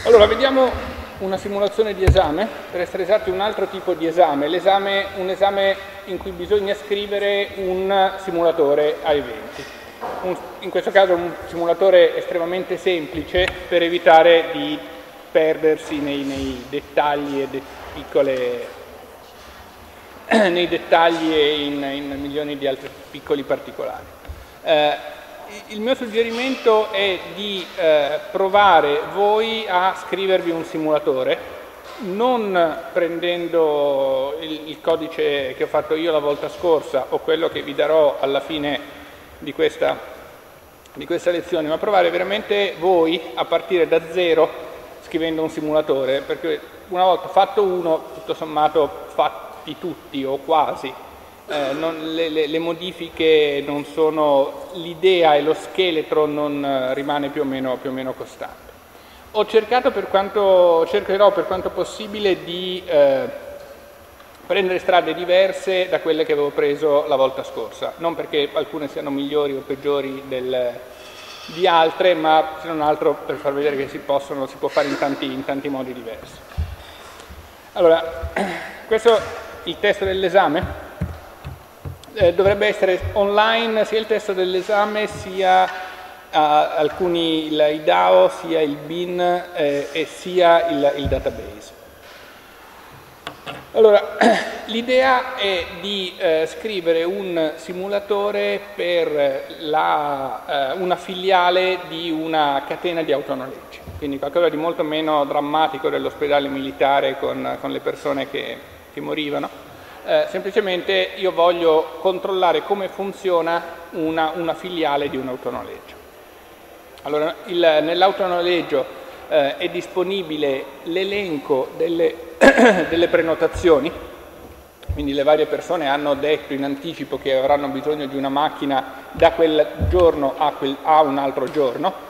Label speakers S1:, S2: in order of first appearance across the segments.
S1: Allora, vediamo una simulazione di esame, per essere esatti un altro tipo di esame, un esame in cui bisogna scrivere un simulatore a eventi. In questo caso un simulatore estremamente semplice per evitare di perdersi nei dettagli nei dettagli e in milioni di altri piccoli particolari. Il mio suggerimento è di provare voi a scrivervi un simulatore, non prendendo il codice che ho fatto io la volta scorsa o quello che vi darò alla fine di questa lezione, ma provare veramente voi a partire da zero scrivendo un simulatore, perché una volta fatto uno, tutto sommato fatti tutti o quasi. Le modifiche non sono, l'idea e lo scheletro non rimane più o meno costante. Cercherò per quanto possibile di prendere strade diverse da quelle che avevo preso la volta scorsa, non perché alcune siano migliori o peggiori di altre, ma se non altro per far vedere che si può fare in tanti modi diversi. Allora, questo è il testo dell'esame. Dovrebbe essere online sia il testo dell'esame sia i DAO, sia il bin e sia il database. Allora, l'idea è di scrivere un simulatore per una filiale di una catena di autonoleggi, quindi qualcosa di molto meno drammatico dell'ospedale militare con le persone che morivano. Semplicemente io voglio controllare come funziona una filiale di un autonoleggio. Allora, nell'autonoleggio è disponibile l'elenco delle prenotazioni, quindi le varie persone hanno detto in anticipo che avranno bisogno di una macchina da quel giorno a un altro giorno,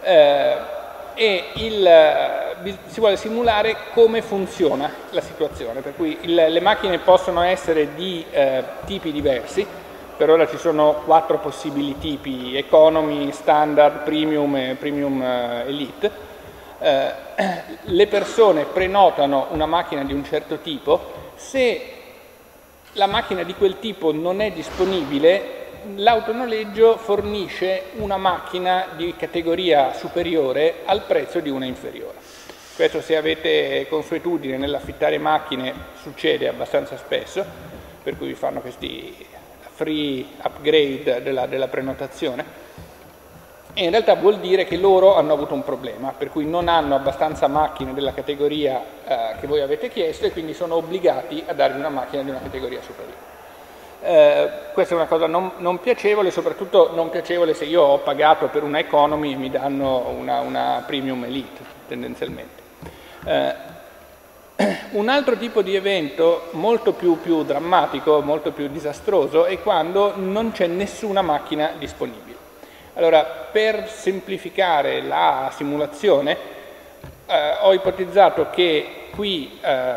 S1: si vuole simulare come funziona la situazione, per cui le macchine possono essere di tipi diversi. Per ora ci sono 4 possibili tipi: economy, standard, premium e premium elite. Le persone prenotano una macchina di un certo tipo. Se la macchina di quel tipo non è disponibile, l'autonoleggio fornisce una macchina di categoria superiore al prezzo di una inferiore. Questo, se avete consuetudine nell'affittare macchine, succede abbastanza spesso, per cui vi fanno questi free upgrade della prenotazione, e in realtà vuol dire che loro hanno avuto un problema, per cui non hanno abbastanza macchine della categoria che voi avete chiesto, e quindi sono obbligati a darvi una macchina di una categoria superiore. Questa è una cosa non piacevole, soprattutto non piacevole se io ho pagato per una economy e mi danno una premium elite, tendenzialmente. Un altro tipo di evento molto più drammatico, molto più disastroso, è quando non c'è nessuna macchina disponibile. Allora, per semplificare la simulazione, ho ipotizzato che qui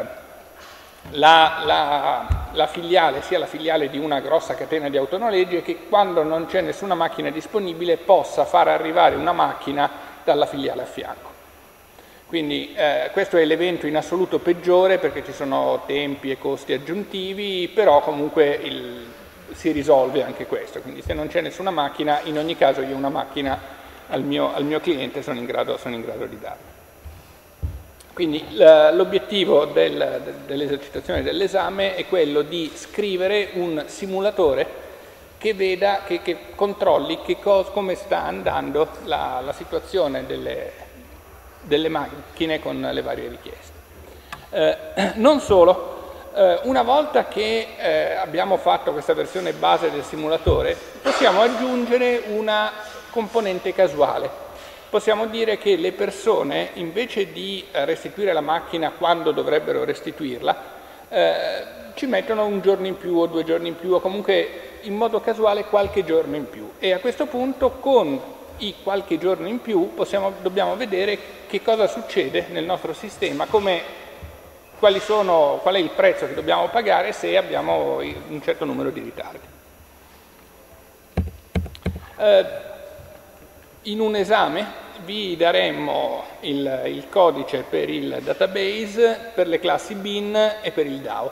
S1: la filiale sia la filiale di una grossa catena di autonoleggi, e che quando non c'è nessuna macchina disponibile possa far arrivare una macchina dalla filiale a fianco. Quindi questo è l'evento in assoluto peggiore, perché ci sono tempi e costi aggiuntivi, però comunque si risolve anche questo. Quindi se non c'è nessuna macchina, in ogni caso io una macchina al mio cliente sono in grado di darla. Quindi l'obiettivo dell'esercitazione dell'esame è quello di scrivere un simulatore che controlli come sta andando la situazione delle macchine con le varie richieste. Non solo, una volta che abbiamo fatto questa versione base del simulatore, possiamo aggiungere una componente casuale. Possiamo dire che le persone, invece di restituire la macchina quando dovrebbero restituirla, ci mettono un giorno in più o 2 giorni in più, o comunque in modo casuale qualche giorno in più. E a questo punto, con i qualche giorno in più, dobbiamo vedere che cosa succede nel nostro sistema, qual è il prezzo che dobbiamo pagare se abbiamo un certo numero di ritardi. In un esame vi daremmo il codice per il database, per le classi bin e per il DAO.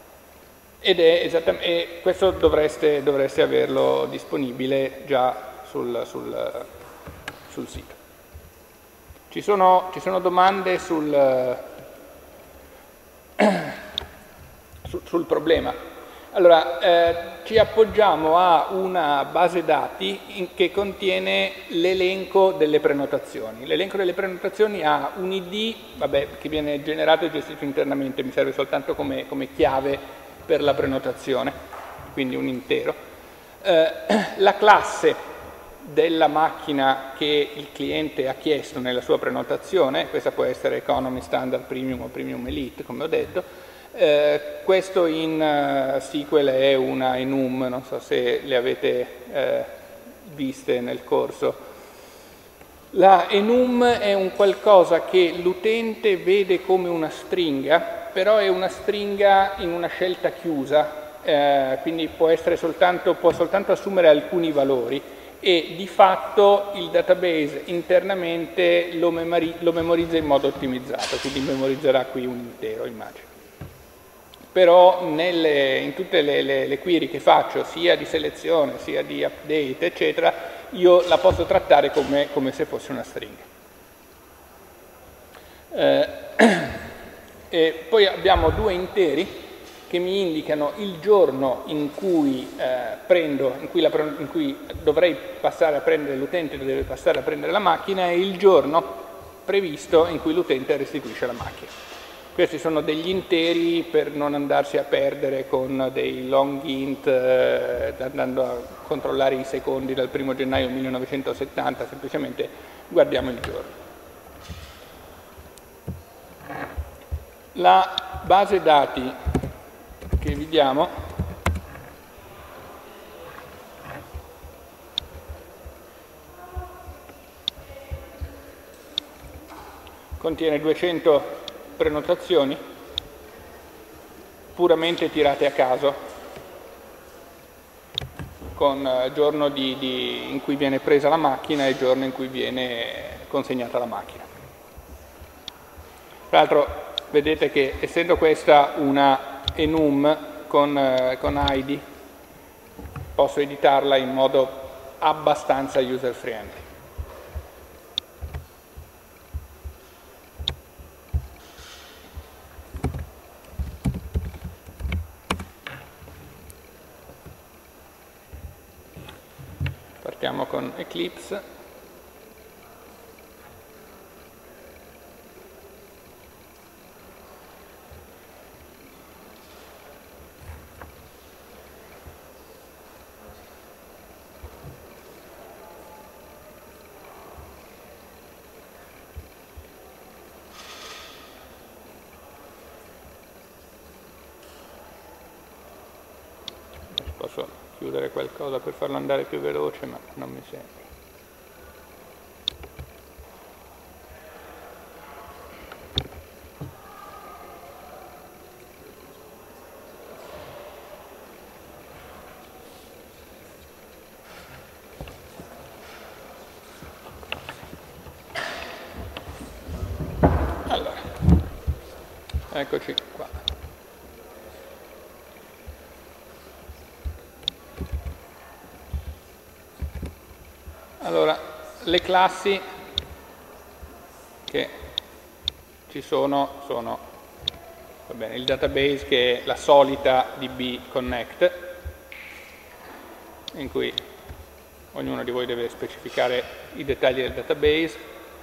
S1: E questo dovreste averlo disponibile già sul sito. Ci sono domande sul problema? Allora, ci appoggiamo a una base dati che contiene l'elenco delle prenotazioni. L'elenco delle prenotazioni ha un ID, che viene generato e gestito internamente, mi serve soltanto come chiave per la prenotazione, quindi un intero. La classe della macchina che il cliente ha chiesto nella sua prenotazione, questa può essere Economy, Standard, Premium o Premium Elite, come ho detto. Questo in SQL è una enum, non so se le avete viste nel corso. La enum è un qualcosa che l'utente vede come una stringa, però è una stringa in una scelta chiusa, quindi può soltanto assumere alcuni valori e di fatto il database internamente lo memorizza in modo ottimizzato, quindi memorizzerà qui un intero, immagino. Però in tutte le query che faccio, sia di selezione, sia di update, eccetera, io la posso trattare come se fosse una stringa. E poi abbiamo due interi che mi indicano il giorno in cui dovrei passare a prendere l'utente, deve passare a prendere la macchina, e il giorno previsto in cui l'utente restituisce la macchina. Questi sono degli interi per non andarsi a perdere con dei long int, andando a controllare i secondi dal 1° gennaio 1970, semplicemente guardiamo il giorno. La base dati che vi diamo contiene 200 prenotazioni puramente tirate a caso, con giorno in cui viene presa la macchina e giorno in cui viene consegnata la macchina. Tra l'altro vedete che, essendo questa una enum con ID, posso editarla in modo abbastanza user friendly. Partiamo con Eclipse. Posso chiudere qualcosa per farlo andare più veloce, ma non mi sembra. Allora, eccoci qua. Allora, le classi che ci sono va bene, il database, che è la solita DB Connect, in cui ognuno di voi deve specificare i dettagli del database.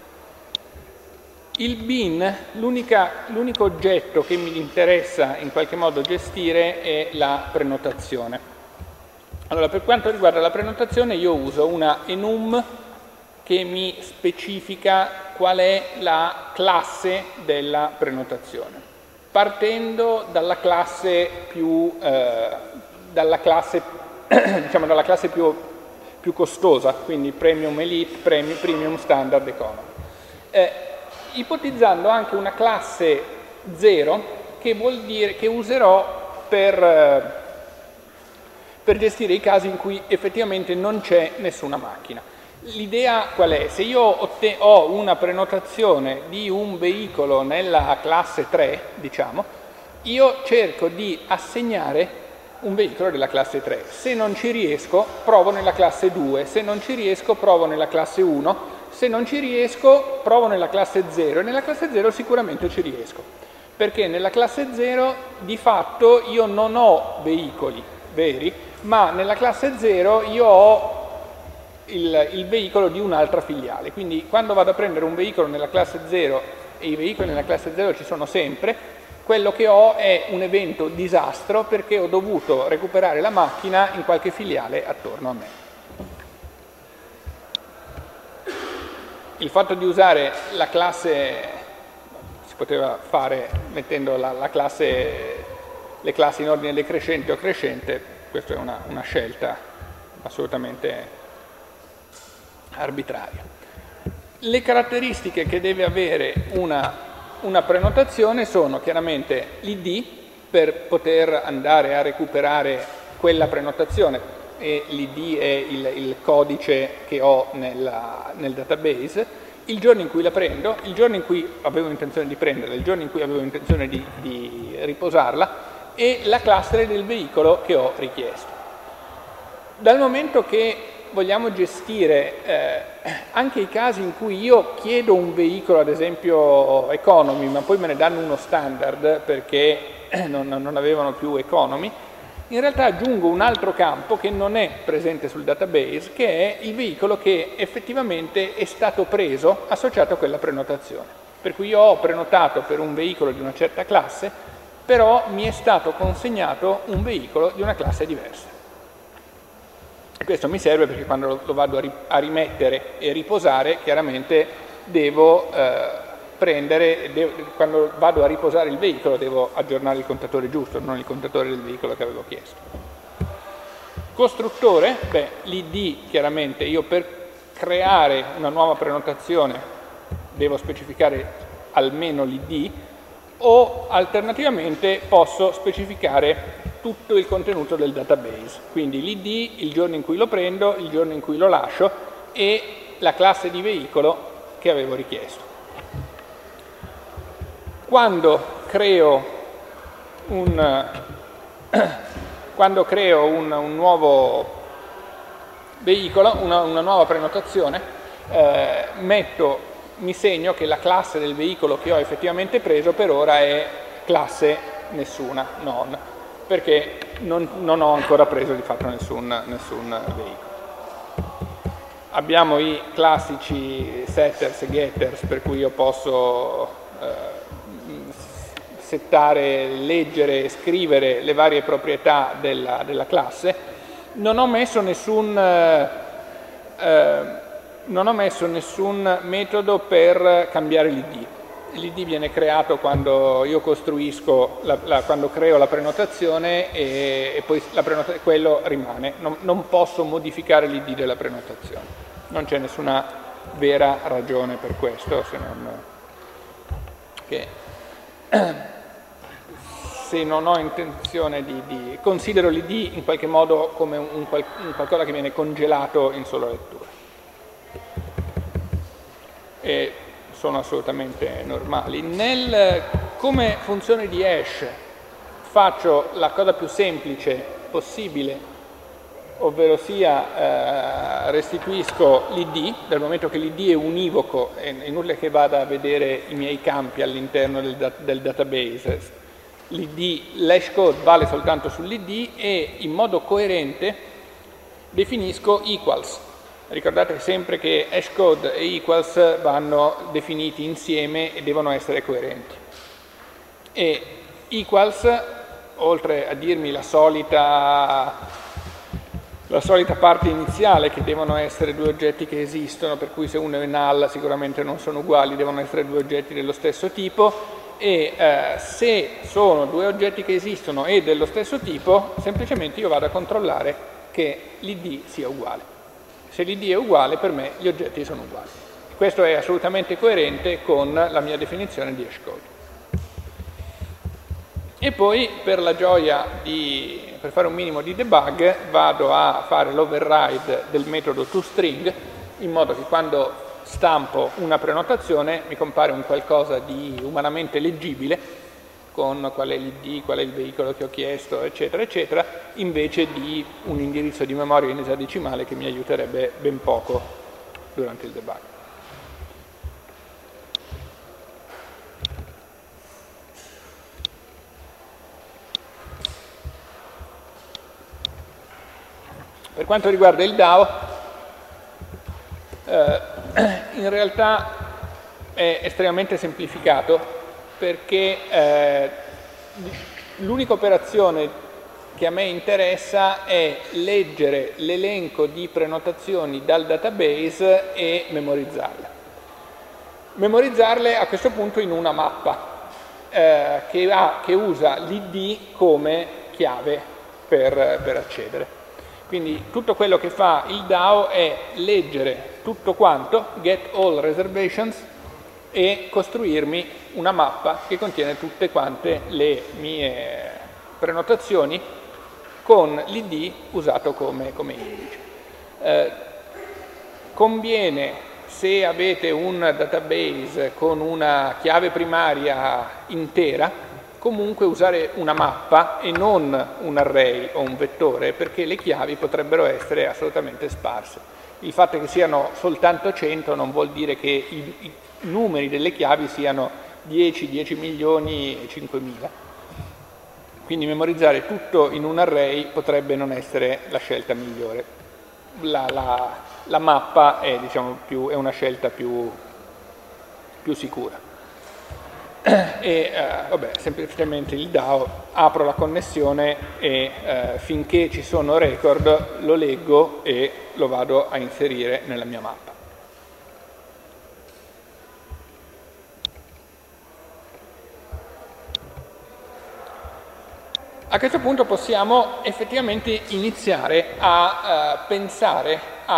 S1: Il bin, l'unico oggetto che mi interessa in qualche modo gestire è la prenotazione. Allora, per quanto riguarda la prenotazione, io uso una enum che mi specifica qual è la classe della prenotazione, partendo dalla classe più costosa, quindi Premium Elite, Premium Standard, Economy. Ipotizzando anche una classe 0, che vuol dire che userò per gestire i casi in cui effettivamente non c'è nessuna macchina. L'idea qual è? Se io ho una prenotazione di un veicolo nella classe 3, diciamo, io cerco di assegnare un veicolo della classe 3. Se non ci riesco, provo nella classe 2, se non ci riesco, provo nella classe 1, se non ci riesco, provo nella classe 0, e nella classe 0 sicuramente ci riesco, perché nella classe 0 di fatto io non ho veicoli veri, ma nella classe 0 io ho il veicolo di un'altra filiale. Quindi quando vado a prendere un veicolo nella classe 0, e i veicoli nella classe 0 ci sono sempre, quello che ho è un evento disastro perché ho dovuto recuperare la macchina in qualche filiale attorno a me. Il fatto di usare la classe si poteva fare mettendo le classi in ordine decrescente o crescente, questa è una scelta assolutamente arbitraria. Le caratteristiche che deve avere una prenotazione sono chiaramente l'ID per poter andare a recuperare quella prenotazione, e l'ID è il codice che ho nel database, il giorno in cui la prendo, il giorno in cui avevo intenzione di prenderla, il giorno in cui avevo intenzione di riposarla, e la classe del veicolo che ho richiesto. Dal momento che vogliamo gestire anche i casi in cui io chiedo un veicolo, ad esempio economy, ma poi me ne danno uno standard perché non avevano più economy, in realtà aggiungo un altro campo che non è presente sul database, che è il veicolo che effettivamente è stato preso associato a quella prenotazione. Per cui io ho prenotato per un veicolo di una certa classe, però mi è stato consegnato un veicolo di una classe diversa. Questo mi serve perché quando lo vado a rimettere e riposare, chiaramente devo quando vado a riposare il veicolo devo aggiornare il contatore giusto, non il contatore del veicolo che avevo chiesto. Costruttore, l'ID chiaramente io per creare una nuova prenotazione devo specificare almeno l'ID, o alternativamente posso specificare tutto il contenuto del database, quindi l'ID, il giorno in cui lo prendo, il giorno in cui lo lascio e la classe di veicolo che avevo richiesto. Quando creo un nuovo veicolo, una nuova prenotazione, mi segno che la classe del veicolo che ho effettivamente preso per ora è classe nessuna, non, perché non ho ancora preso di fatto nessun veicolo. Abbiamo i classici setters e getters, per cui io posso settare, leggere e scrivere le varie proprietà della classe. Non ho messo nessun metodo per cambiare l'ID. L'ID viene creato quando io costruisco, quando creo la prenotazione e poi quello rimane. Non posso modificare l'ID della prenotazione. Non c'è nessuna vera ragione per questo, se non che se non ho intenzione considero l'ID in qualche modo come un qualcosa che viene congelato in sola lettura. E sono assolutamente normali. Come funzione di hash faccio la cosa più semplice possibile, ovvero sia restituisco l'ID, dal momento che l'ID è univoco, è inutile che vada a vedere i miei campi all'interno del database. L'hash code vale soltanto sull'ID e in modo coerente definisco equals. Ricordate sempre che hashcode e equals vanno definiti insieme e devono essere coerenti. E equals, oltre a dirmi la solita parte iniziale, che devono essere due oggetti che esistono, per cui se uno è null sicuramente non sono uguali, devono essere due oggetti dello stesso tipo, e se sono due oggetti che esistono e dello stesso tipo, semplicemente io vado a controllare che l'ID sia uguale. Se l'ID è uguale, per me gli oggetti sono uguali. Questo è assolutamente coerente con la mia definizione di hashcode. E poi, per la gioia per fare un minimo di debug, vado a fare l'override del metodo toString in modo che quando stampo una prenotazione mi compare un qualcosa di umanamente leggibile, con qual è l'ID, qual è il veicolo che ho chiesto, eccetera, eccetera, invece di un indirizzo di memoria in esadecimale che mi aiuterebbe ben poco durante il debug. Per quanto riguarda il DAO, in realtà è estremamente semplificato perché l'unica operazione che a me interessa è leggere l'elenco di prenotazioni dal database e memorizzarle. Memorizzarle a questo punto in una mappa che usa l'ID come chiave per accedere. Quindi tutto quello che fa il DAO è leggere tutto quanto, get all reservations, e costruirmi una mappa che contiene tutte quante le mie prenotazioni con l'ID usato come indice. Conviene, se avete un database con una chiave primaria intera, comunque usare una mappa e non un array o un vettore, perché le chiavi potrebbero essere assolutamente sparse. Il fatto che siano soltanto 100 non vuol dire che i numeri delle chiavi siano 10, 10 milioni e 5.000. Quindi memorizzare tutto in un array potrebbe non essere la scelta migliore. La mappa è, diciamo, è una scelta più sicura. E vabbè, semplicemente il DAO, apro la connessione e finché ci sono record lo leggo e lo vado a inserire nella mia mappa. A questo punto possiamo effettivamente iniziare a pensare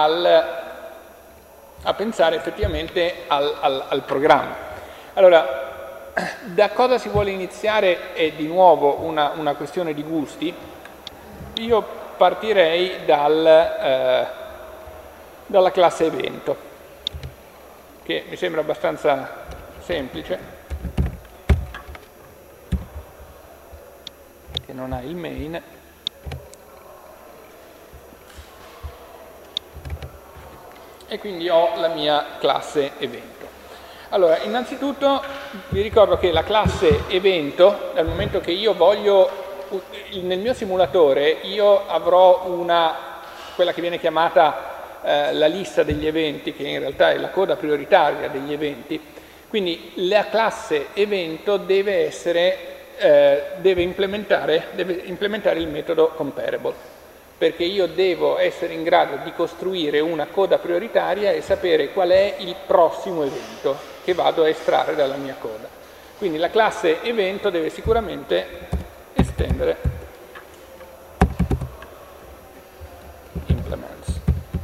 S1: effettivamente al programma. Allora, da cosa si vuole iniziare è di nuovo una questione di gusti. Io partirei dalla classe evento, che mi sembra abbastanza semplice, che non ha il main. E quindi ho la mia classe evento. Allora, innanzitutto vi ricordo che la classe evento, dal momento che io voglio, nel mio simulatore io avrò quella che viene chiamata la lista degli eventi, che in realtà è la coda prioritaria degli eventi, quindi la classe evento deve implementare il metodo comparable, perché io devo essere in grado di costruire una coda prioritaria e sapere qual è il prossimo evento che vado a estrarre dalla mia coda. Quindi la classe evento deve sicuramente estendere implements.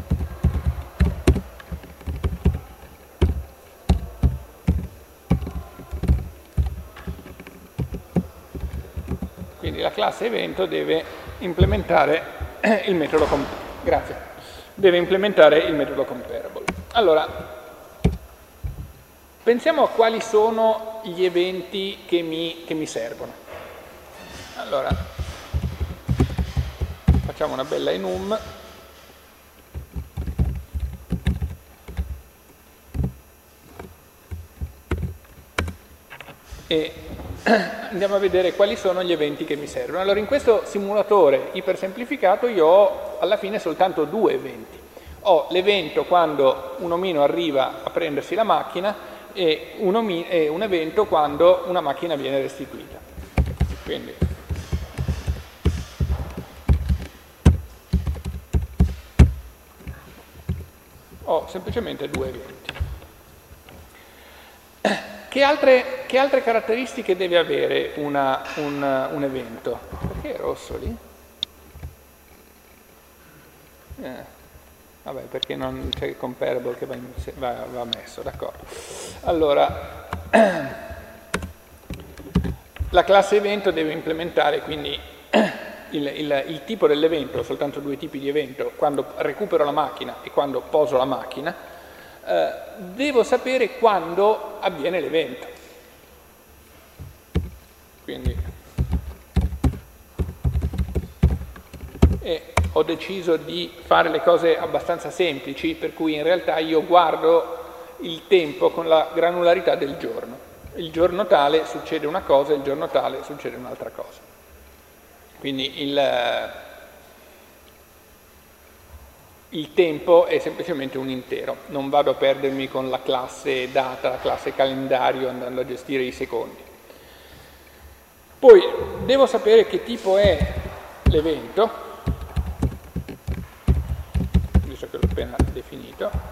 S1: Quindi la classe evento deve implementare il metodo comparable. Allora, pensiamo a quali sono gli eventi che mi servono. Allora, facciamo una bella enum. E andiamo a vedere quali sono gli eventi che mi servono. Allora, in questo simulatore ipersemplificato io ho alla fine soltanto due eventi. Ho l'evento quando un omino arriva a prendersi la macchina e un evento quando una macchina viene restituita. Quindi ho semplicemente due eventi. Che altre caratteristiche deve avere un evento? Perché è rosso lì? Vabbè, perché non c'è il comparable che va messo, d'accordo. Allora, la classe evento deve implementare quindi il tipo dell'evento, ho soltanto due tipi di evento, quando recupero la macchina e quando poso la macchina, devo sapere quando avviene l'evento. Quindi ho deciso di fare le cose abbastanza semplici, per cui in realtà io guardo il tempo con la granularità del giorno. Il giorno tale succede una cosa, il giorno tale succede un'altra cosa. Quindi il tempo è semplicemente un intero, non vado a perdermi con la classe data, la classe calendario andando a gestire i secondi. Poi devo sapere che tipo è l'evento, visto che l'ho appena definito.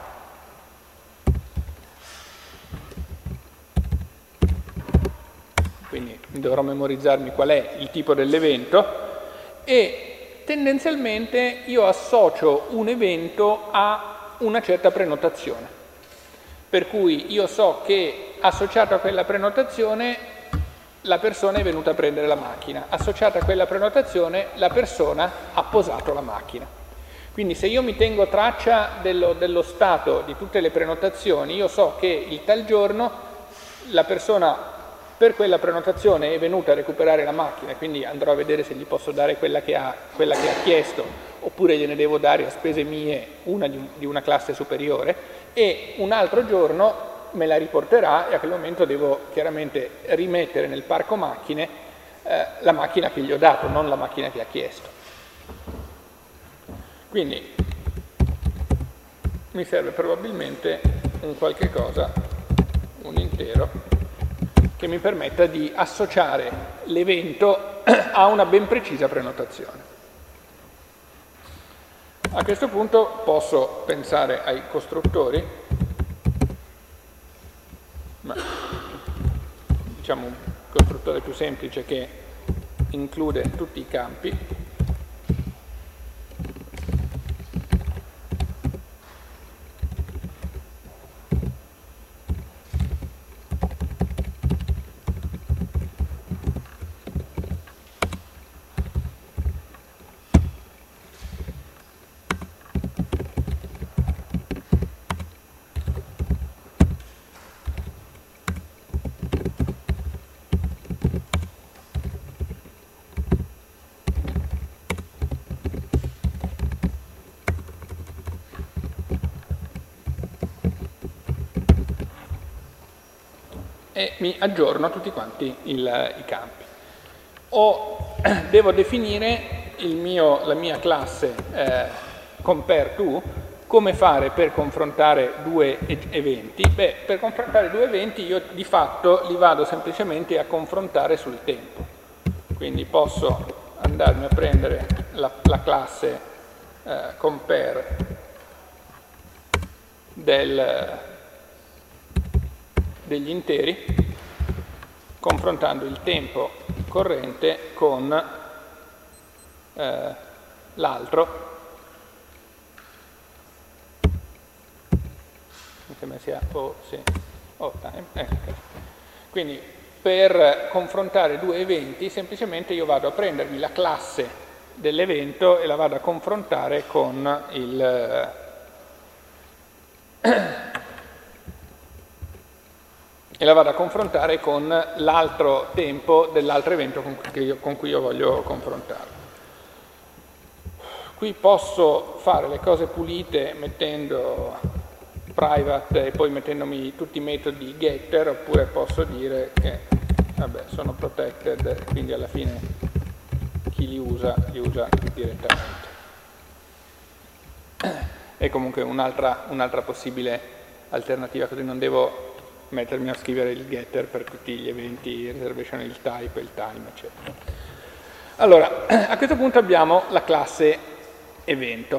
S1: Quindi dovrò memorizzarmi qual è il tipo dell'evento e tendenzialmente io associo un evento a una certa prenotazione. Per cui io so che associato a quella prenotazione la persona è venuta a prendere la macchina, associata a quella prenotazione la persona ha posato la macchina. Quindi se io mi tengo traccia dello stato di tutte le prenotazioni, io so che il tal giorno la persona per quella prenotazione è venuta a recuperare la macchina, quindi andrò a vedere se gli posso dare quella che ha chiesto, oppure gliene devo dare a spese mie una di una classe superiore, e un altro giorno me la riporterà e a quel momento devo chiaramente rimettere nel parco macchine la macchina che gli ho dato, non la macchina che ha chiesto. Quindi mi serve probabilmente un qualche cosa, un intero, che mi permetta di associare l'evento a una ben precisa prenotazione. A questo punto posso pensare ai costruttori, ma diciamo un costruttore più semplice che include tutti i campi. E mi aggiorno tutti quanti i campi. Devo definire la mia classe compareTo, come fare per confrontare due eventi? Beh, per confrontare due eventi io di fatto li vado semplicemente a confrontare sul tempo. Quindi posso andarmi a prendere la classe compare degli interi, confrontando il tempo corrente con l'altro, mi sembra sia time. Quindi per confrontare due eventi semplicemente io vado a prendermi la classe dell'evento e la vado a confrontare con l'altro tempo dell'altro evento con cui io voglio confrontare. Qui posso fare le cose pulite mettendo private e poi mettendomi tutti i metodi getter, oppure posso dire che vabbè, sono protected, quindi alla fine chi li usa direttamente. È comunque un'altra possibile alternativa, così non devo mettermi a scrivere il getter per tutti gli eventi, reservation, il type, il time, eccetera. Allora, a questo punto abbiamo la classe evento.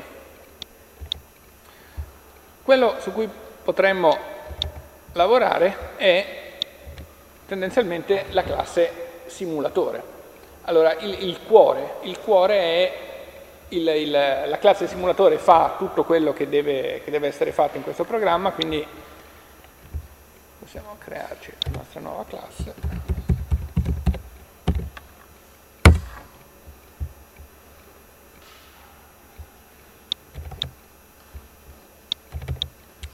S1: Quello su cui potremmo lavorare è tendenzialmente la classe simulatore. Allora, il cuore è la classe simulatore fa tutto quello che deve essere fatto in questo programma, quindi possiamo crearci la nostra nuova classe.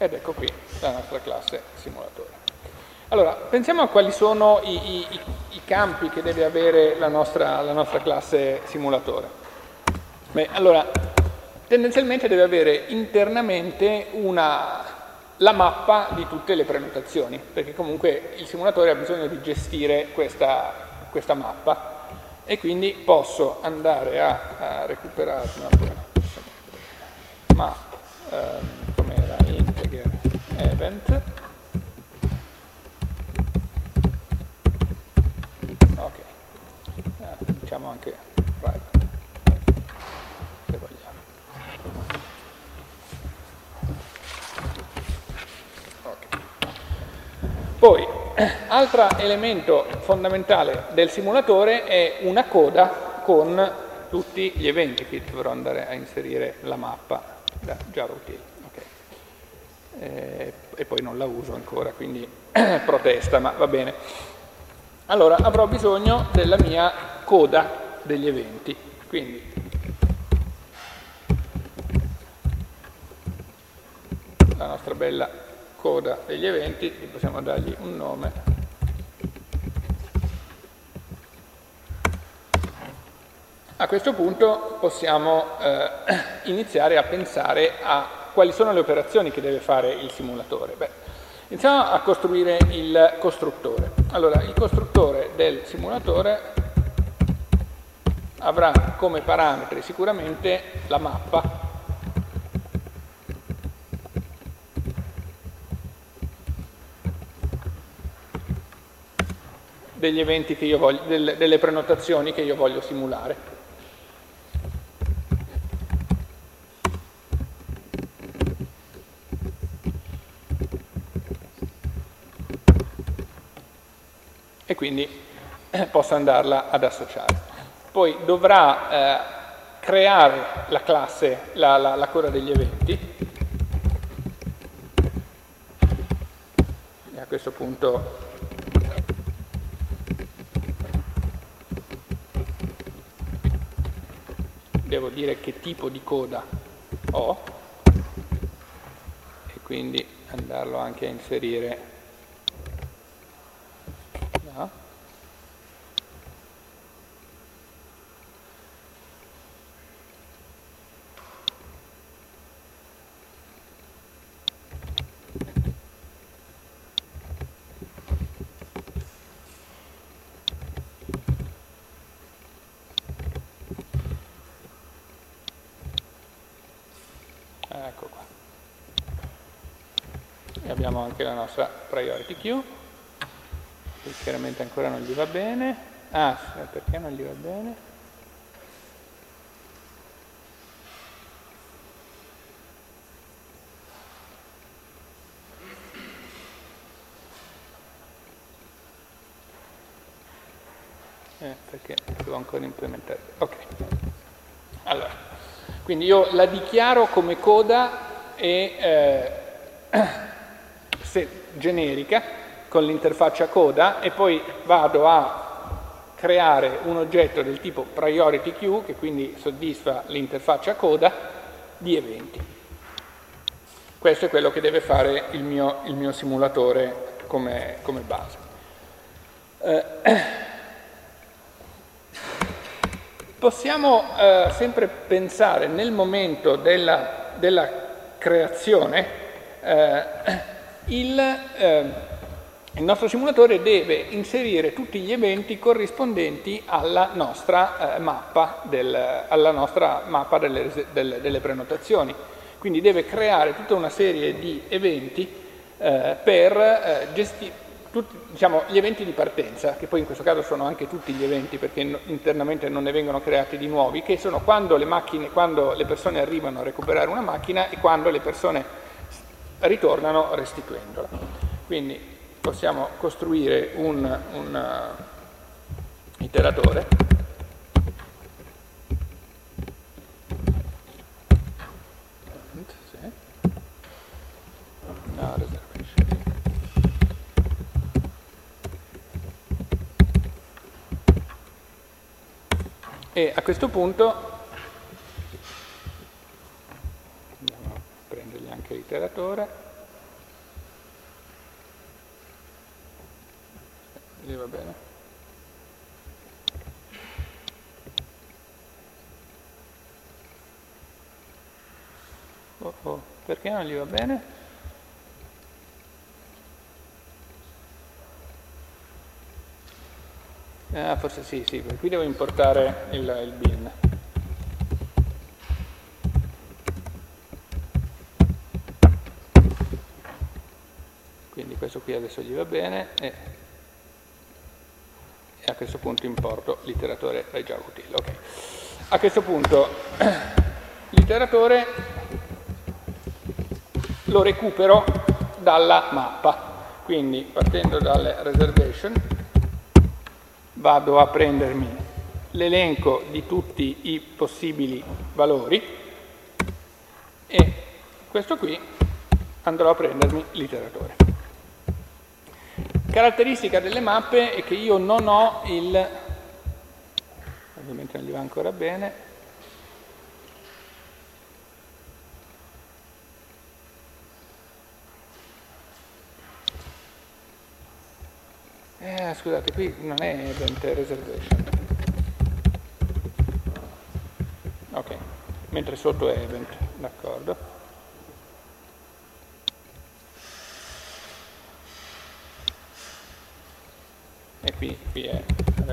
S1: ed ecco qui la nostra classe simulatore. Allora, pensiamo a quali sono i campi che deve avere la nostra classe simulatore. Beh, allora, tendenzialmente deve avere internamente la mappa di tutte le prenotazioni, perché comunque il simulatore ha bisogno di gestire questa mappa, e quindi posso andare a recuperare una map, com'era, integer event. Ok, diciamo anche private, se vogliamo. Okay. Poi, altro elemento fondamentale del simulatore è una coda con tutti gli eventi, che dovrò andare a inserire la mappa da JavaUtil. Okay. E poi non la uso ancora, quindi protesta, ma va bene. Allora avrò bisogno della mia coda degli eventi, quindi la nostra bella coda degli eventi, possiamo dargli un nome. A questo punto possiamo iniziare a pensare a quali sono le operazioni che deve fare il simulatore. Beh, iniziamo a costruire il costruttore. Allora, il costruttore del simulatore avrà come parametri sicuramente la mappa degli eventi che io voglio, delle prenotazioni che io voglio simulare. E quindi posso andarla ad associare. Poi dovrà creare la classe, la coda degli eventi, e a questo punto devo dire che tipo di coda ho, e quindi andarlo anche a inserire. No. Ecco qua. E abbiamo anche la nostra priority queue. Chiaramente ancora non gli va bene. Ah, perché non gli va bene? Perché devo ancora implementare. Ok. Allora, quindi io la dichiaro come coda e generica, con l'interfaccia coda, e poi vado a creare un oggetto del tipo priority queue, che quindi soddisfa l'interfaccia coda, di eventi. Questo è quello che deve fare il mio simulatore come base. Possiamo sempre pensare nel momento della creazione, il nostro simulatore deve inserire tutti gli eventi corrispondenti alla nostra mappa delle prenotazioni. Quindi deve creare tutta una serie di eventi per gestire diciamo, gli eventi di partenza, che poi in questo caso sono anche tutti gli eventi, perché internamente non ne vengono creati di nuovi, che sono quando le persone arrivano a recuperare una macchina e quando le persone ritornano restituendola. Quindi possiamo costruire un iteratore e a questo punto andiamo a prendergli anche l'iteratore. Lì va bene. Perché non gli va bene? Forse sì, perché qui devo importare il bin. Quindi questo qui adesso gli va bene e a questo punto importo l'iteratore dai Java util. Okay. A questo punto l'iteratore lo recupero dalla mappa. Quindi partendo dalle reservation vado a prendermi l'elenco di tutti i possibili valori e questo qui andrò a prendermi l'iteratore. Caratteristica delle mappe è che io non ho ovviamente non gli va ancora bene, scusate, qui non è event reservation, ok, mentre sotto è event, d'accordo. E qui è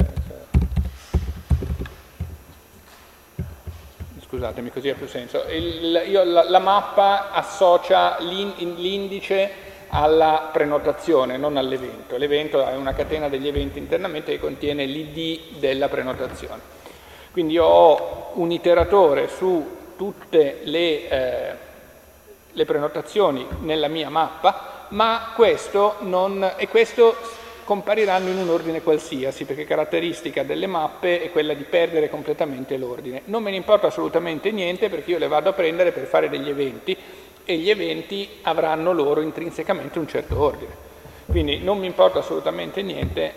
S1: scusatemi, così ha più senso. La mappa associa l'indice alla prenotazione, non all'evento. L'evento è una catena degli eventi internamente che contiene l'id della prenotazione. Quindi io ho un iteratore su tutte le prenotazioni nella mia mappa, ma questo compariranno in un ordine qualsiasi, perché caratteristica delle mappe è quella di perdere completamente l'ordine. Non me ne importa assolutamente niente, perché io le vado a prendere per fare degli eventi, e gli eventi avranno loro intrinsecamente un certo ordine. Quindi non mi importa assolutamente niente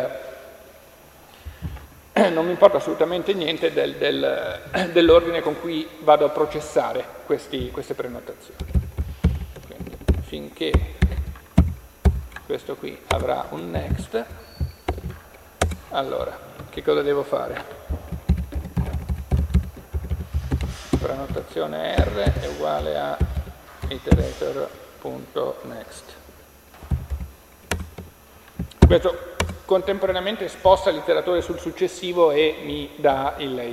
S1: dell'ordine con cui vado a processare queste prenotazioni. Quindi, finché questo qui avrà un next, allora, che cosa devo fare? Prenotazione R è uguale a iterator.next. Questo contemporaneamente sposta l'iteratore sul successivo e mi dà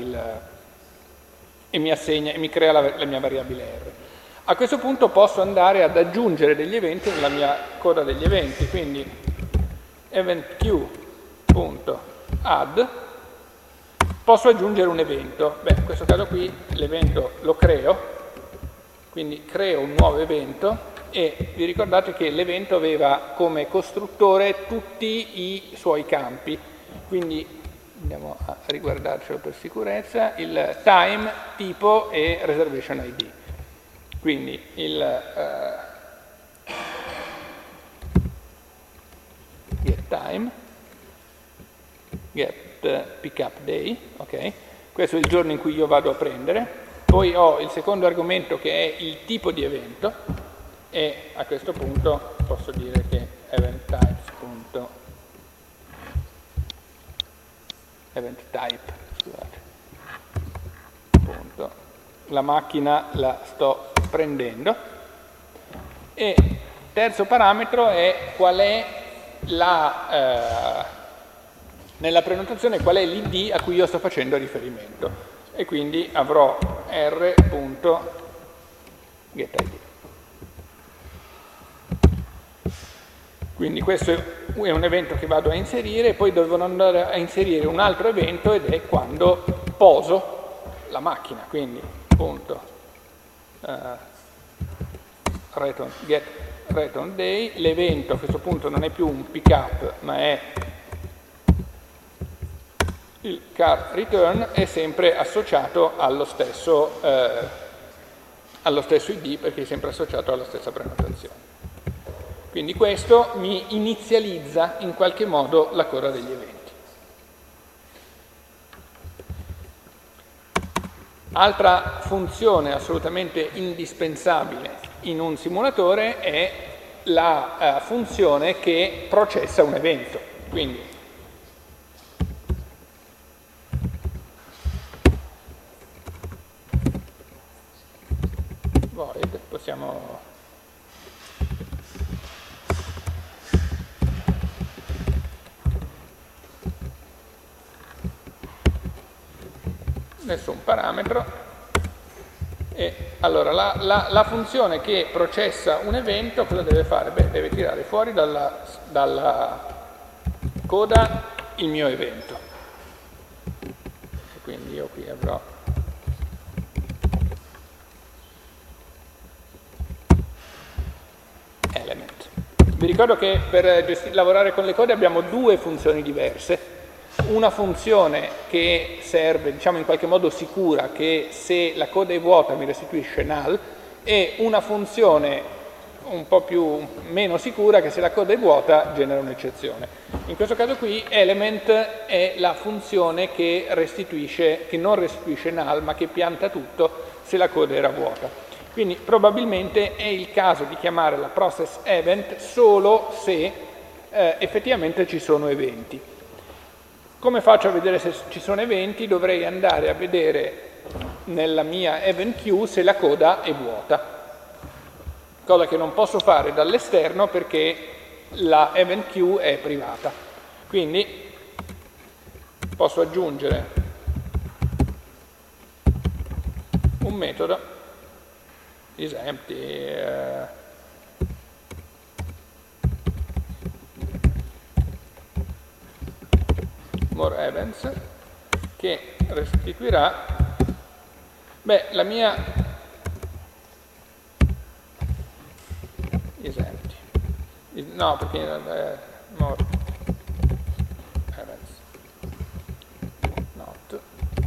S1: e mi assegna e mi crea la mia variabile R. A questo punto posso andare ad aggiungere degli eventi nella mia coda degli eventi, quindi eventQ.add, posso aggiungere un evento. Beh, in questo caso qui l'evento lo creo, quindi creo un nuovo evento e vi ricordate che l'evento aveva come costruttore tutti i suoi campi, quindi andiamo a riguardarcelo per sicurezza, il time, tipo e reservation ID. Quindi il getTime, getPickUpDay, ok? Questo è il giorno in cui io vado a prendere. Poi ho il secondo argomento che è il tipo di evento e a questo punto posso dire che eventType, scusate, punto. La macchina la sto prendendo e terzo parametro è qual è nella prenotazione qual è l'id a cui io sto facendo riferimento e quindi avrò r.getID. Quindi questo è un evento che vado a inserire e poi devo andare a inserire un altro evento ed è quando poso la macchina, quindi punto get return day, l'evento a questo punto non è più un pickup ma è il car return, è sempre associato allo stesso id perché è sempre associato alla stessa prenotazione. Quindi questo mi inizializza in qualche modo la coda degli eventi. Altra funzione assolutamente indispensabile in un simulatore è la funzione che processa un evento. Quindi void, possiamo nessun parametro. E allora la funzione che processa un evento cosa deve fare? Beh, deve tirare fuori dalla coda il mio evento. E quindi io qui avrò element. Vi ricordo che per lavorare con le code abbiamo due funzioni diverse. Una funzione che serve, diciamo in qualche modo sicura, che se la coda è vuota mi restituisce null, e una funzione un po' meno sicura che se la coda è vuota genera un'eccezione. In questo caso qui element è la funzione che non restituisce null ma che pianta tutto se la coda era vuota. Quindi probabilmente è il caso di chiamare la process event solo se effettivamente ci sono eventi. Come faccio a vedere se ci sono eventi? Dovrei andare a vedere nella mia event queue se la coda è vuota, cosa che non posso fare dall'esterno perché la event queue è privata. Quindi posso aggiungere un metodo isEmpty more events che restituirà la mia isEmpty, no perché more events not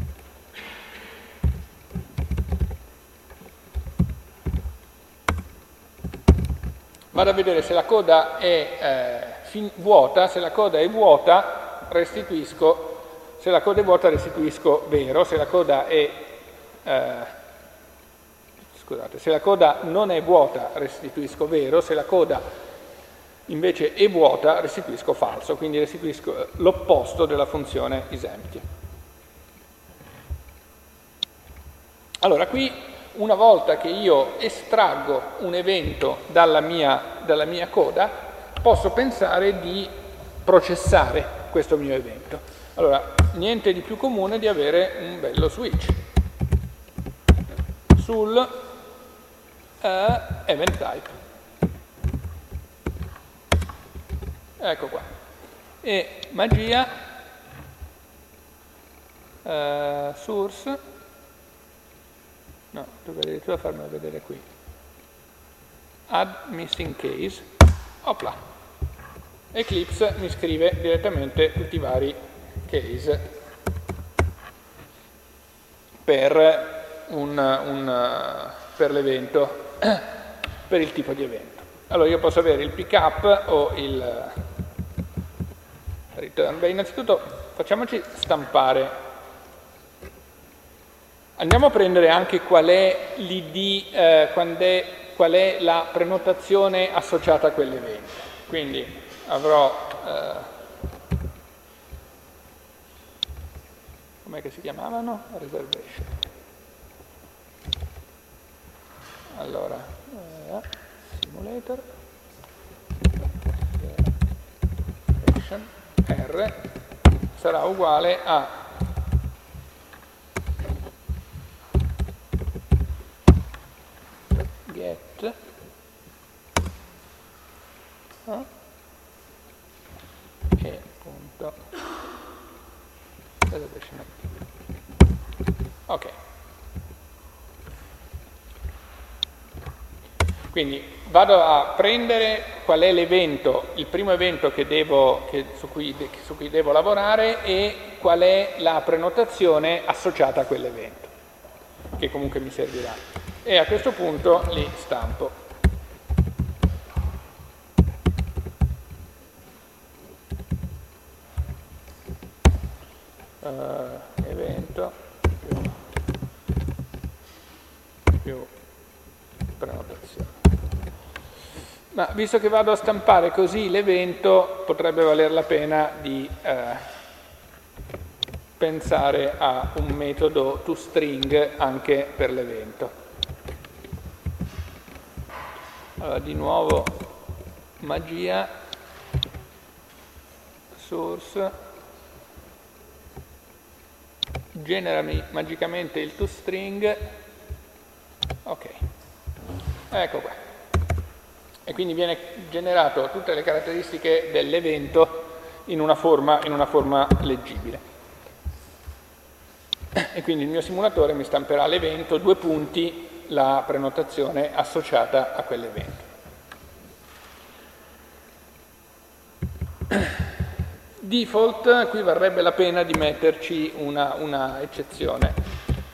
S1: vado a vedere se la coda è vuota. Se la coda è vuota restituisco, se la coda è vuota restituisco vero, se la coda è scusate, se la coda non è vuota restituisco vero, se la coda invece è vuota restituisco falso, quindi restituisco l'opposto della funzione isEmpty. Allora qui una volta che io estraggo un evento dalla mia coda posso pensare di processare questo mio evento. Allora, niente di più comune di avere un bello switch sul event type. Ecco qua. E magia source, no, dovrei addirittura farmelo vedere qui. Add missing case, opla. Eclipse mi scrive direttamente tutti i vari case per l'evento, per il tipo di evento. Allora io posso avere il pickup o il return. Beh, innanzitutto facciamoci stampare. Andiamo a prendere anche qual è l'id, qual è la prenotazione associata a quell'evento. Quindi avrò, com'è che si chiamavano? Reservation. Allora, simulator, reservation, R sarà uguale a get e punto reservation. Ok, quindi vado a prendere qual è l'evento, il primo evento su cui devo lavorare e qual è la prenotazione associata a quell'evento, che comunque mi servirà, e a questo punto li stampo. Evento più prenotazione. Ma visto che vado a stampare così l'evento, potrebbe valer la pena di pensare a un metodo toString anche per l'evento. Allora, di nuovo magia, source, generami magicamente il toString, ok, ecco qua. E quindi viene generato tutte le caratteristiche dell'evento in una forma leggibile. E quindi il mio simulatore mi stamperà l'evento, 2 punti, la prenotazione associata a quell'evento. Default, qui varrebbe la pena di metterci una eccezione.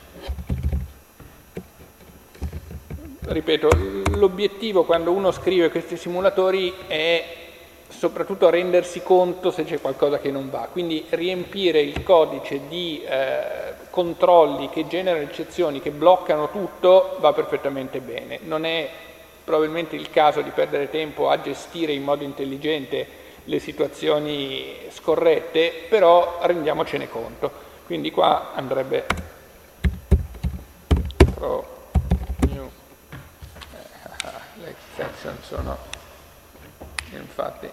S1: Ripeto, l'obiettivo quando uno scrive questi simulatori è soprattutto rendersi conto se c'è qualcosa che non va, quindi riempire il codice di controlli che generano eccezioni, che bloccano tutto, va perfettamente bene. Non è probabilmente il caso di perdere tempo a gestire in modo intelligente le situazioni scorrette, però rendiamocene conto. Quindi qua andrebbe le exception sono infatti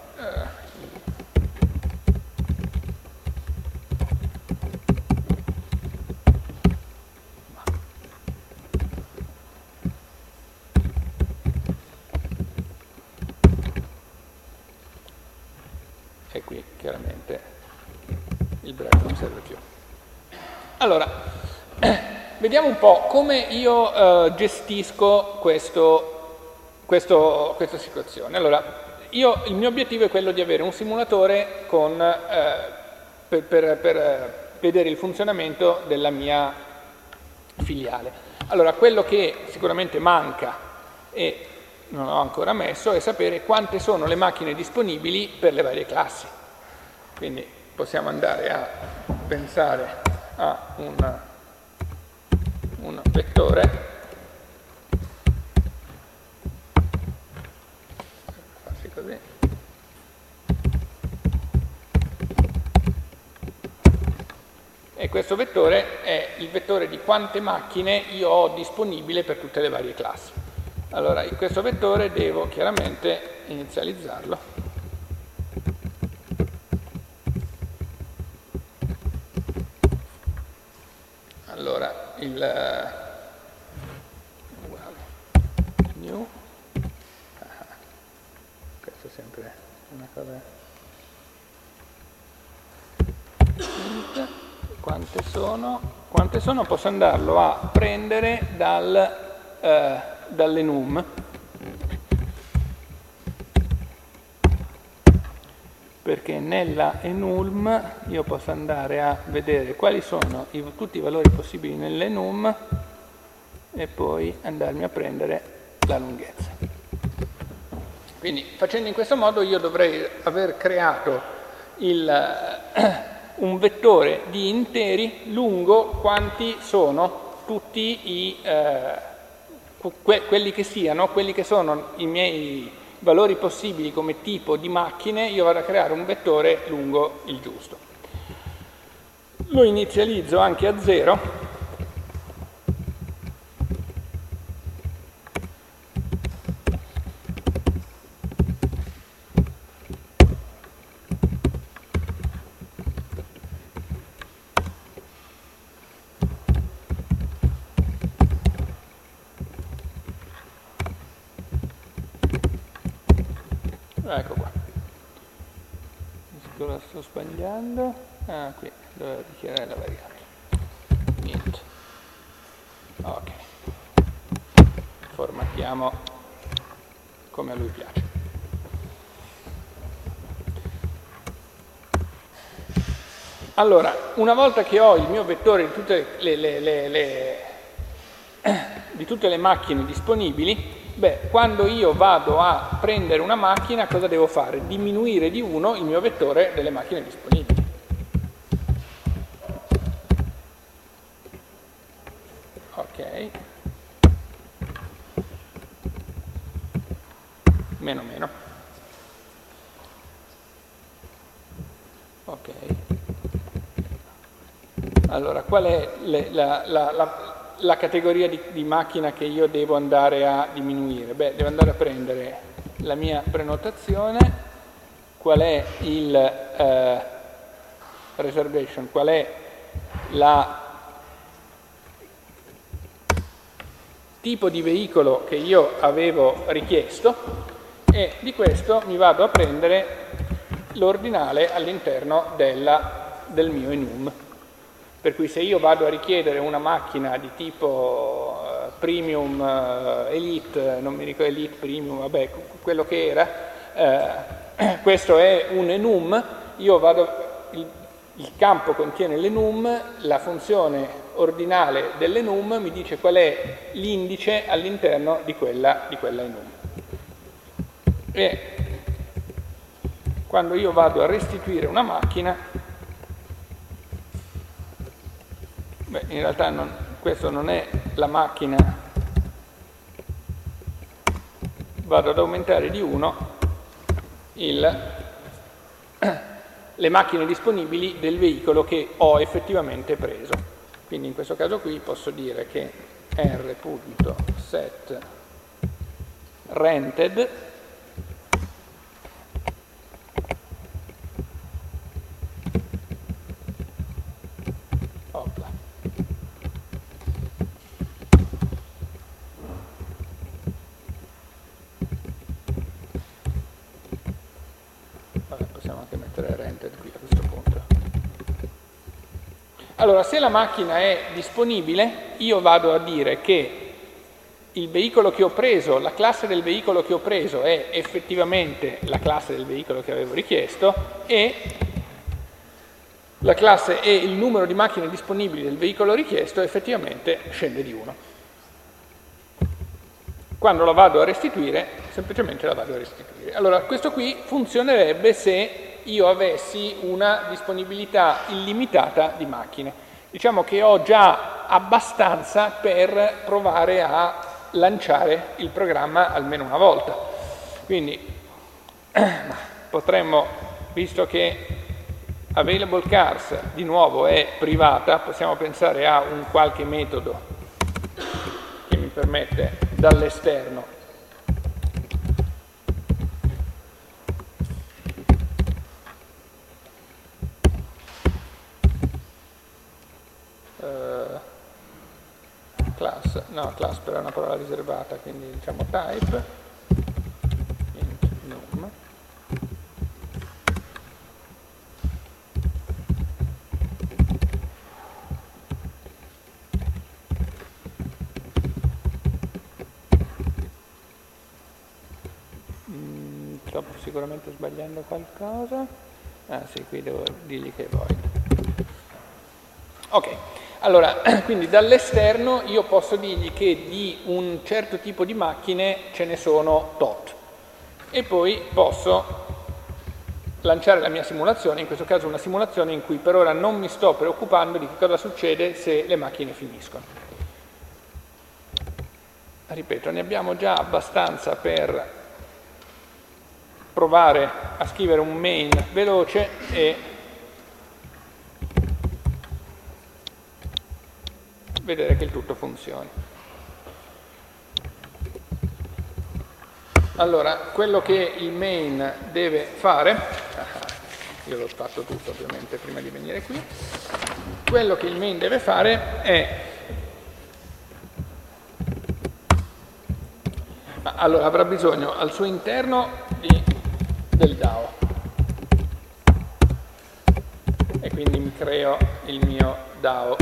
S1: e qui chiaramente il break non serve più. Allora, vediamo un po' come io gestisco questa situazione. Allora, il mio obiettivo è quello di avere un simulatore per vedere il funzionamento della mia filiale. Allora, quello che sicuramente manca e non ho ancora messo è sapere quante sono le macchine disponibili per le varie classi. Quindi possiamo andare a pensare a un vettore. Così. E questo vettore è il vettore di quante macchine io ho disponibile per tutte le varie classi. Allora, in questo vettore devo chiaramente inizializzarlo. Allora, uguale new. Questo è sempre una cosa. Quante sono? Posso andarlo a prendere dall'enum, perché nella enum io posso andare a vedere quali sono tutti i valori possibili nell'enum e poi andarmi a prendere la lunghezza. Quindi facendo in questo modo io dovrei aver creato un vettore di interi lungo quanti sono tutti quelli che sono i miei valori possibili come tipo di macchine. Io vado a creare un vettore lungo il giusto. Lo inizializzo anche a 0. Ecco qua. Lo sto sbagliando. Ah, qui dovevo dichiarare la variabile. Int. Ok. Formattiamo come a lui piace. Allora, una volta che ho il mio vettore di tutte le macchine disponibili, quando io vado a prendere una macchina, cosa devo fare? Diminuire di 1 il mio vettore delle macchine disponibili. Ok. Meno meno. Ok. Allora, qual è la categoria di macchina che io devo andare a diminuire? Beh, devo andare a prendere la mia prenotazione, qual è il reservation, qual è la tipo di veicolo che io avevo richiesto, e di questo mi vado a prendere l'ordinale all'interno del mio enum. Per cui se io vado a richiedere una macchina di tipo premium, elite, non mi ricordo, elite, premium, vabbè, quello che era, questo è un enum, io vado, il campo contiene l'enum, la funzione ordinale dell'enum mi dice qual è l'indice all'interno di quella enum. E quando io vado a restituire una macchina, beh, in realtà questo non è la macchina, vado ad aumentare di 1 le macchine disponibili del veicolo che ho effettivamente preso. Quindi in questo caso qui posso dire che r.set rented Allora, se la macchina è disponibile, io vado a dire che il veicolo che ho preso, la classe del veicolo che ho preso è effettivamente la classe del veicolo che avevo richiesto, e la classe e il numero di macchine disponibili del veicolo richiesto effettivamente scende di 1. Quando la vado a restituire, semplicemente la vado a restituire. Allora, questo qui funzionerebbe se io avessi una disponibilità illimitata di macchine. Diciamo che ho già abbastanza per provare a lanciare il programma almeno una volta. Quindi potremmo, visto che available cars di nuovo è privata, possiamo pensare a un qualche metodo che mi permette dall'esterno class però è una parola riservata, quindi diciamo type int num sto sicuramente sbagliando qualcosa. Ah sì, qui devo dirgli che è void. Ok. Allora, quindi dall'esterno io posso dirgli che di un certo tipo di macchine ce ne sono tot, e poi posso lanciare la mia simulazione, in questo caso una simulazione in cui per ora non mi sto preoccupando di che cosa succede se le macchine finiscono. Ripeto, ne abbiamo già abbastanza per provare a scrivere un main veloce e vedere che il tutto funzioni. Allora, quello che il main deve fare, io l'ho fatto tutto ovviamente prima di venire qui, quello che il main deve fare è, allora avrà bisogno al suo interno del DAO, e quindi mi creo il mio DAO.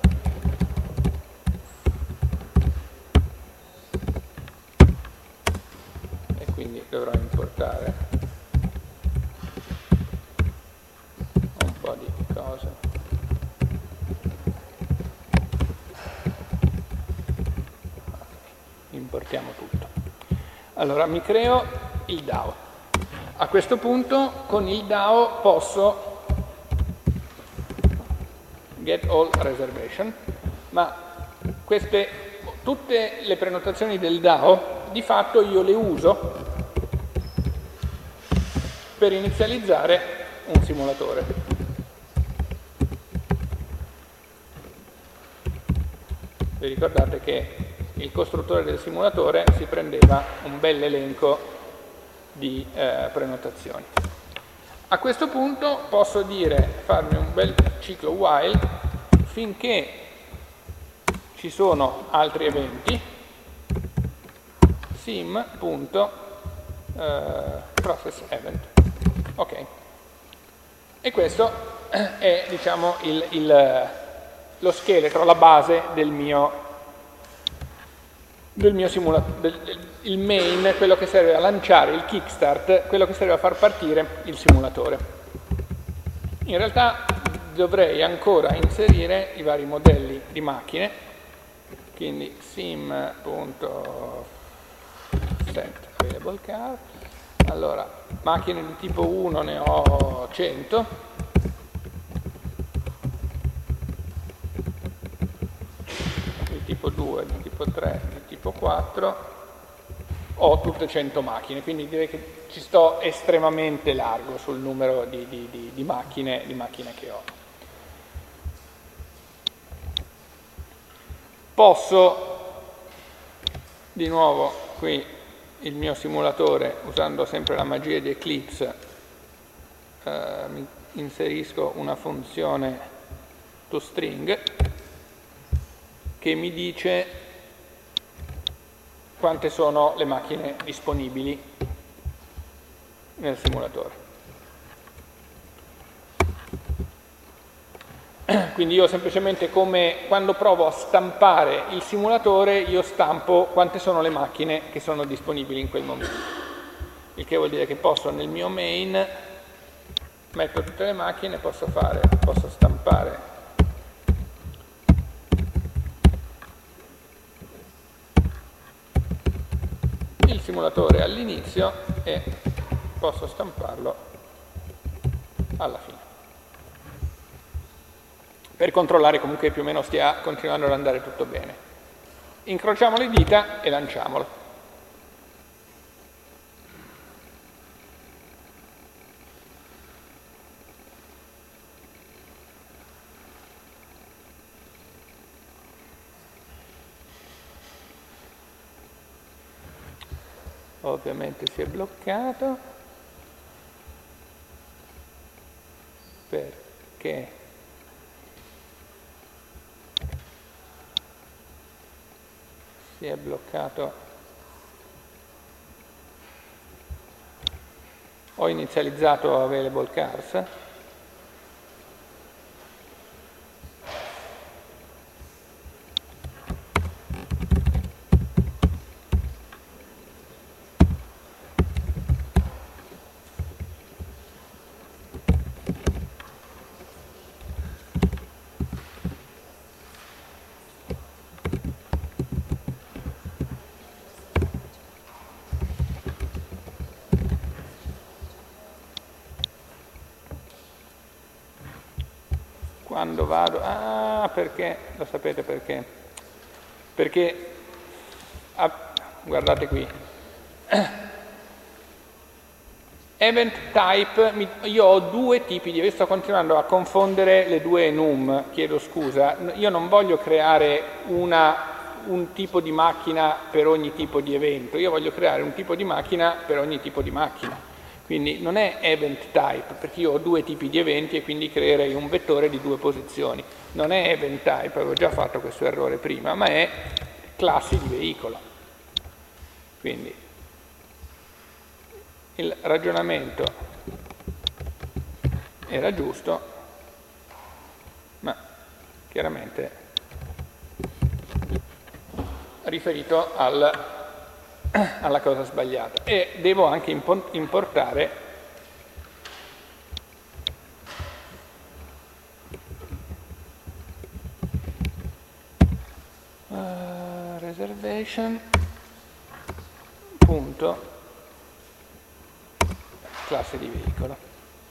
S1: Quindi dovrò importare un po' di cose. Importiamo tutto. Allora mi creo il DAO. A questo punto con il DAO posso get all reservation, ma tutte le prenotazioni del DAO di fatto io le uso per inizializzare un simulatore. Vi ricordate che il costruttore del simulatore si prendeva un bel elenco di prenotazioni. A questo punto posso farmi un bel ciclo while finché ci sono altri eventi, sim.process event. Ok. E questo è, diciamo, lo scheletro, la base del mio simulatore, il main, quello che serve a lanciare il kickstart, quello che serve a far partire il simulatore. In realtà dovrei ancora inserire i vari modelli di macchine, quindi sim.setAvailableCar. Allora, macchine di tipo 1 ne ho 100, di tipo 2, di tipo 3, di tipo 4, ho tutte 100 macchine, quindi direi che ci sto estremamente largo sul numero di macchine che ho. Posso, di nuovo, qui il mio simulatore, usando sempre la magia di Eclipse, inserisco una funzione toString che mi dice quante sono le macchine disponibili nel simulatore. Quindi io semplicemente, come quando provo a stampare il simulatore, io stampo quante sono le macchine che sono disponibili in quel momento. Il che vuol dire che posso nel mio main metto tutte le macchine, posso stampare il simulatore all'inizio e posso stamparlo alla fine, per controllare comunque che più o meno stia continuando ad andare tutto bene. Incrociamo le dita e lanciamolo. Ovviamente si è bloccato perché si è bloccato. Ho inizializzato Available Cars. Quando vado, perché, lo sapete perché? Perché, guardate qui, event type, io ho due tipi io sto continuando a confondere le due enum, chiedo scusa, io non voglio creare un tipo di macchina per ogni tipo di evento, io voglio creare un tipo di macchina per ogni tipo di macchina. Quindi non è event type, perché io ho due tipi di eventi e quindi creerei un vettore di due posizioni. Non è event type, avevo già fatto questo errore prima, ma è classi di veicolo. Quindi il ragionamento era giusto, ma chiaramente riferito alla cosa sbagliata, e devo anche importare reservation punto classe di veicolo.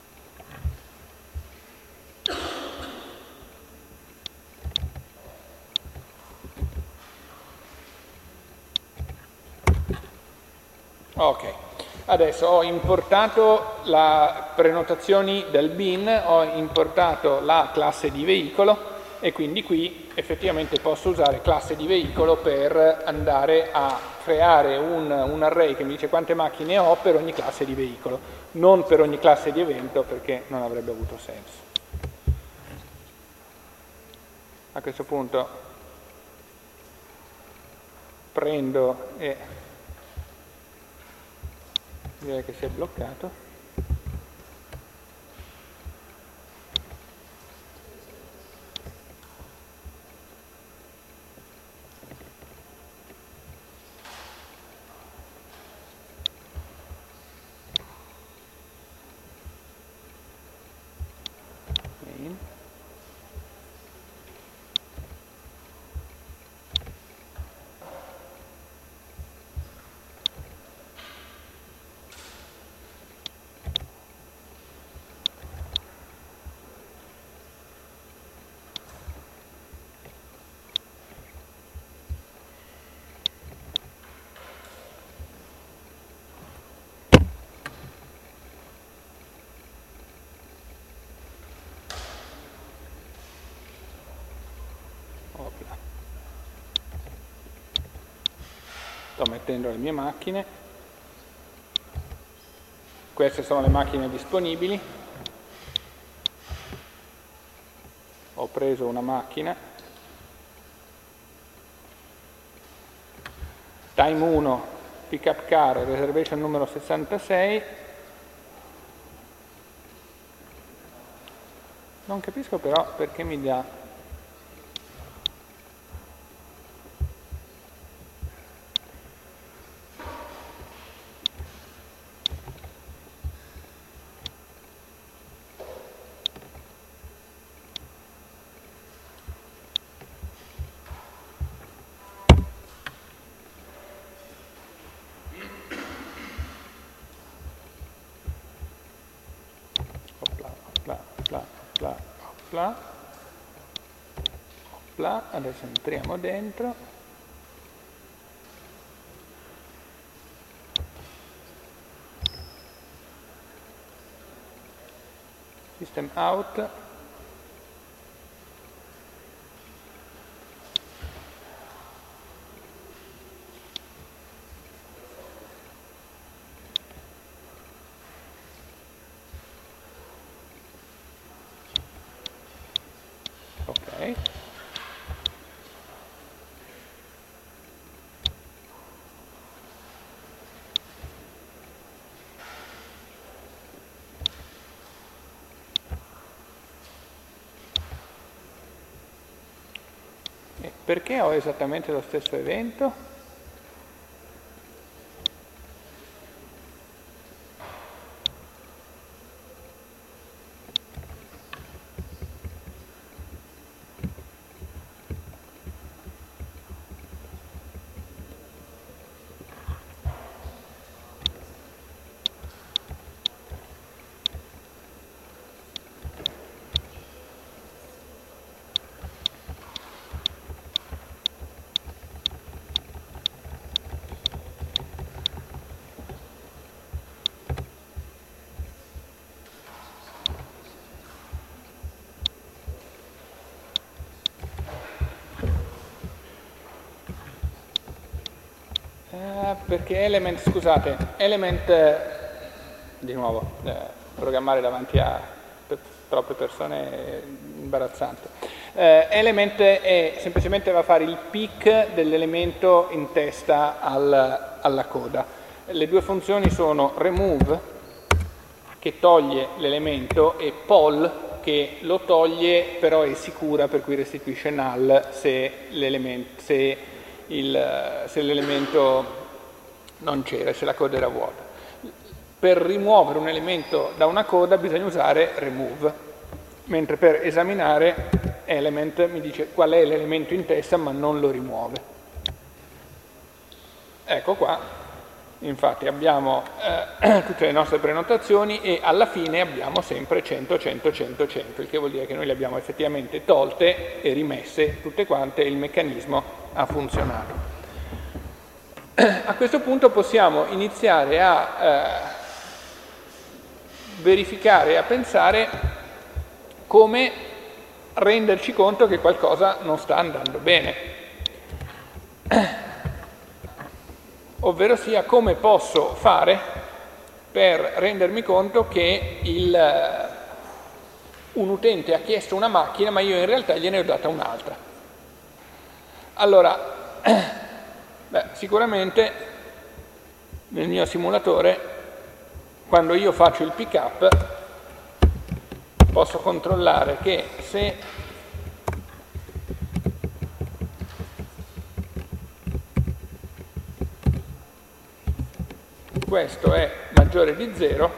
S1: Ok, adesso ho importato le prenotazioni del bin, ho importato la classe di veicolo e quindi qui effettivamente posso usare classe di veicolo per andare a creare un array che mi dice quante macchine ho per ogni classe di veicolo, non per ogni classe di evento perché non avrebbe avuto senso. A questo punto prendo e direi che si è bloccato. Sto mettendo le mie macchine, queste sono le macchine disponibili, ho preso una macchina, time 1, pickup car, reservation numero 66, non capisco però perché mi dà adesso entriamo dentro, system out, ok. Perché ho esattamente lo stesso evento? Perché element, scusate, element, di nuovo, programmare davanti a troppe persone è imbarazzante. Element è semplicemente va a fare il pick dell'elemento in testa alla coda. Le due funzioni sono remove, che toglie l'elemento, e poll, che lo toglie però è sicura, per cui restituisce null se l'elemento non c'era, se la coda era vuota. Per rimuovere un elemento da una coda bisogna usare remove, mentre per esaminare element mi dice qual è l'elemento in testa ma non lo rimuove. Ecco qua, infatti abbiamo tutte le nostre prenotazioni e alla fine abbiamo sempre 100, 100, 100, 100, il che vuol dire che noi le abbiamo effettivamente tolte e rimesse tutte quante e il meccanismo ha funzionato. A questo punto possiamo iniziare a verificare, a pensare come renderci conto che qualcosa non sta andando bene. Ovvero sia, come posso fare per rendermi conto che un utente ha chiesto una macchina, ma io in realtà gliene ho data un'altra. Allora, sicuramente nel mio simulatore, quando io faccio il pick up, posso controllare che se questo è maggiore di 0,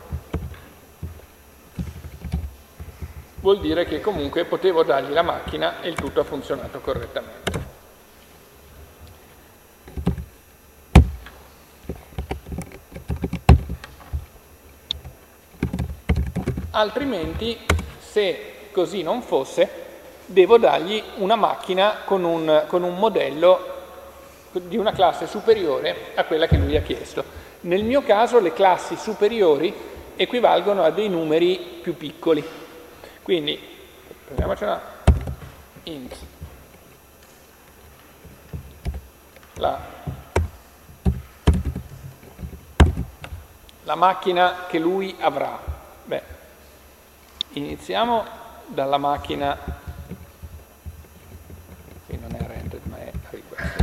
S1: vuol dire che comunque potevo dargli la macchina e il tutto ha funzionato correttamente. Altrimenti, se così non fosse, devo dargli una macchina con un modello di una classe superiore a quella che lui ha chiesto. Nel mio caso le classi superiori equivalgono a dei numeri più piccoli. Quindi, prendiamocela int la macchina che lui avrà. Beh, iniziamo dalla macchina, qui non è rented ma è request.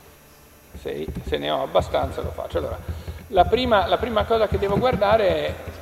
S1: Se ne ho abbastanza lo faccio. Allora, la prima cosa che devo guardare è